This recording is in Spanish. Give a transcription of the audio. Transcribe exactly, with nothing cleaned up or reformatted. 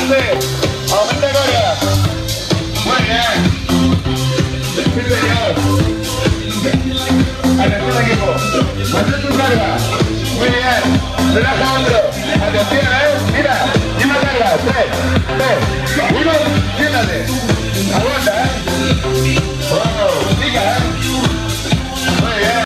adelante. Aumenta carga. Muy bien. Sí, señor. Atención, equipo. Mantén tu carga. Muy bien. Relaja hombro. Atención, ¿eh? Mira.